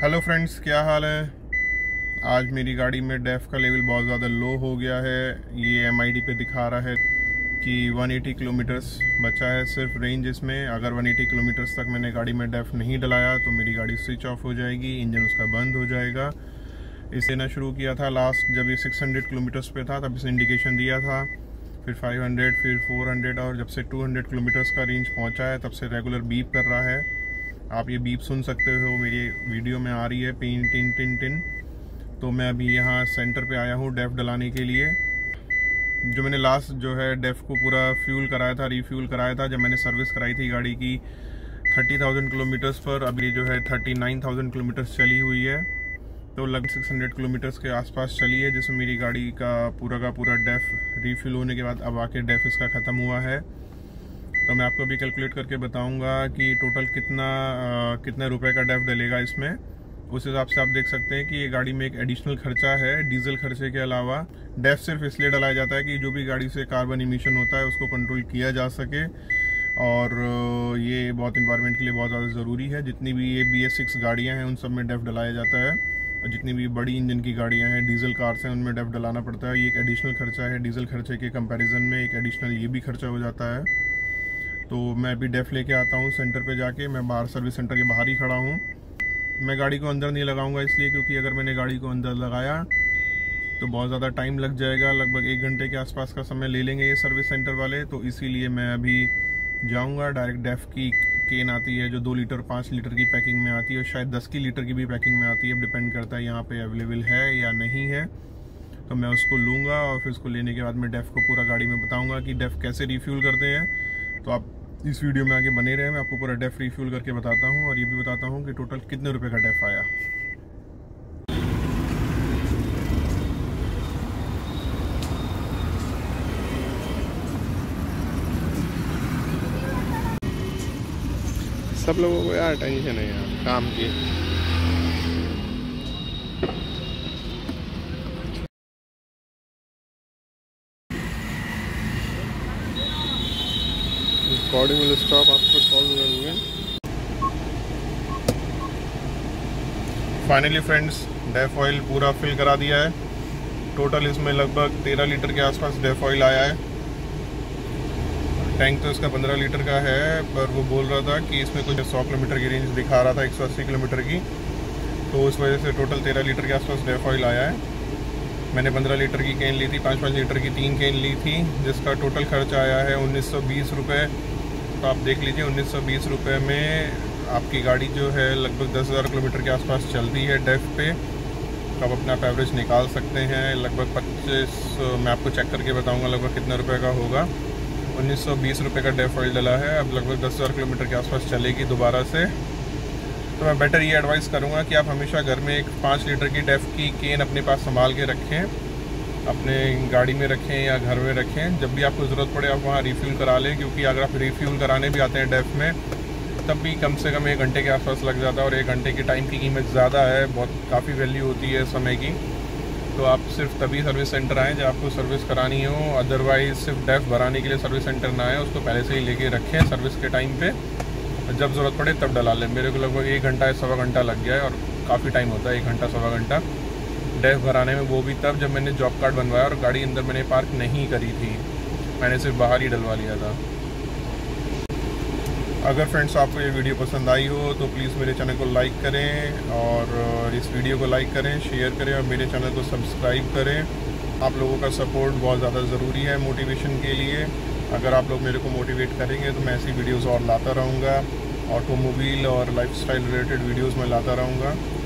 Hello friends, क्या हाल है। आज मेरी गाड़ी में डेफ का लेवल बहुत ज़्यादा लो हो गया है। ये MID पे दिखा रहा है कि 180 किलोमीटर्स बचा है सिर्फ रेंज इसमें। अगर 180 किलोमीटर्स तक मैंने गाड़ी में डेफ नहीं डलाया तो मेरी गाड़ी स्विच ऑफ हो जाएगी, इंजन उसका बंद हो जाएगा। इसे ना शुरू किया था लास्ट जब ये 600 किलोमीटर्स पे था, तब इसने इंडिकेशन दिया था, फिर 500, फिर 400 और जब से 200 किलोमीटर्स का रेंज पहुँचा है तब से रेगुलर बीप कर रहा है। आप ये बीप सुन सकते हो, मेरी वीडियो में आ रही है, पिन टिन टिन टिन। तो मैं अभी यहाँ सेंटर पे आया हूँ डेफ डलाने के लिए। जो मैंने लास्ट जो है डेफ को पूरा फ्यूल कराया था, रिफ्यूल कराया था, जब मैंने सर्विस कराई थी गाड़ी की 30,000 किलोमीटर्स पर। अभी जो है 39,000 किलोमीटर्स चली हुई है, तो लगभग 600 किलोमीटर्स के आसपास चली है, जिसमें मेरी गाड़ी का पूरा डेफ रिफ्यूल होने के बाद अब आके डेफ इसका ख़त्म हुआ है। तो मैं आपको अभी कैलकुलेट करके बताऊंगा कि टोटल कितने रुपए का डेफ डलेगा इसमें। उस हिसाब से आप देख सकते हैं कि ये गाड़ी में एक एडिशनल खर्चा है डीजल खर्चे के अलावा। डेफ सिर्फ इसलिए डलाया जाता है कि जो भी गाड़ी से कार्बन इमिशन होता है उसको कंट्रोल किया जा सके, और ये बहुत इन्वायरमेंट के लिए बहुत ज़्यादा ज़रूरी है। जितनी भी ये BS6 गाड़ियाँ हैं उन सब में डेफ डलाया जाता है, और जितनी भी बड़ी इंजन की गाड़ियाँ हैं, डीजल कार्स हैं, उनमें डेफ डलाना पड़ता है। ये एक एडिशनल खर्चा है, डीजल खर्चे के कंपैरिजन में एक एडिशनल ये भी खर्चा हो जाता है। तो मैं अभी डेफ लेके आता हूँ सेंटर पे जाके। मैं बाहर सर्विस सेंटर के बाहर ही खड़ा हूँ। मैं गाड़ी को अंदर नहीं लगाऊंगा इसलिए क्योंकि अगर मैंने गाड़ी को अंदर लगाया तो बहुत ज़्यादा टाइम लग जाएगा, लगभग 1 घंटे के आसपास का समय ले लेंगे ये सर्विस सेंटर वाले। तो इसीलिए मैं अभी जाऊँगा डायरेक्ट। डेफ की केन आती है जो 2 लीटर 5 लीटर की पैकिंग में आती है, और शायद 10 लीटर की भी पैकिंग में आती है, डिपेंड करता है यहाँ पर अवेलेबल है या नहीं है। तो मैं उसको लूँगा और फिर उसको लेने के बाद मैं डेफ को पूरा गाड़ी में बताऊँगा कि डेफ कैसे रिफ्यूल करते हैं। तो आप इस वीडियो में आगे बने रहे, मैं आपको पूरा डेफ रिफ्यूल करके बताता हूँ, और ये भी बताता हूँ कि टोटल कितने रुपए का डेफ आया। सब लोगों को यार टेंशन है यार काम की। Recording will stop after call. Finally friends, डेफ ऑयल पूरा फिल करा दिया है। टोटल इसमें लगभग 13 लीटर के आसपास डेफ ऑयल आया है। टैंक तो इसका 15 लीटर का है, पर वो बोल रहा था कि इसमें कुछ 100 किलोमीटर की रेंज दिखा रहा था, 180 किलोमीटर की। तो उस वजह से टोटल 13 लीटर के आसपास डेफ ऑयल आया है। मैंने 15 लीटर की कैन ली थी, 5-5 लीटर की 3 कैन ली थी, जिसका टोटल खर्च आया है 1920 रुपये। तो आप देख लीजिए 1920 रुपये में आपकी गाड़ी जो है लगभग 10,000 किलोमीटर के आसपास चलती है डेफ पे। तो आप अपना आप एवरेज निकाल सकते हैं। लगभग 25, मैं आपको चेक करके बताऊंगा लगभग कितने रुपए का होगा। 1920 रुपये का डेफ ऑयल डला है, अब लगभग 10,000 किलोमीटर के आसपास चलेगी दोबारा से। तो मैं बेटर ये एडवाइस करूँगा कि आप हमेशा घर में एक 5 लीटर की डेफ की केन अपने पास संभाल के रखें, अपने गाड़ी में रखें या घर में रखें। जब भी आपको ज़रूरत पड़े आप वहाँ रिफ्यूल करा लें, क्योंकि अगर आप रिफ्यूल कराने भी आते हैं डेफ में तब भी कम से कम 1 घंटे के आसपास लग जाता है, और 1 घंटे की टाइम की कीमत ज़्यादा है, बहुत काफ़ी वैल्यू होती है समय की। तो आप सिर्फ तभी सर्विस सेंटर आएँ जब आपको सर्विस करानी हो, अदरवाइज़ सिर्फ डेफ भराने के लिए सर्विस सेंटर ना आए, उसको पहले से ही लेके रखें सर्विस के टाइम पे, जब ज़रूरत पड़े तब डला लें। मेरे को लगभग 1 घंटा या सवा घंटा लग गया है, और काफ़ी टाइम होता है 1 घंटा सवा घंटा डेफ भराने में। वो भी तब जब मैंने जॉब कार्ड बनवाया और गाड़ी अंदर मैंने पार्क नहीं करी थी, मैंने सिर्फ बाहर ही डलवा लिया था। अगर फ्रेंड्स आपको ये वीडियो पसंद आई हो तो प्लीज़ मेरे चैनल को लाइक करें, और इस वीडियो को लाइक करें, शेयर करें, और मेरे चैनल को सब्सक्राइब करें। आप लोगों का सपोर्ट बहुत ज़्यादा ज़रूरी है मोटिवेशन के लिए। अगर आप लोग मेरे को मोटिवेट करेंगे तो मैं ऐसी वीडियोज़ और लाता रहूँगा, ऑटोमोबाइल और लाइफस्टाइल रिलेटेड वीडियोज़ में लाता रहूँगा।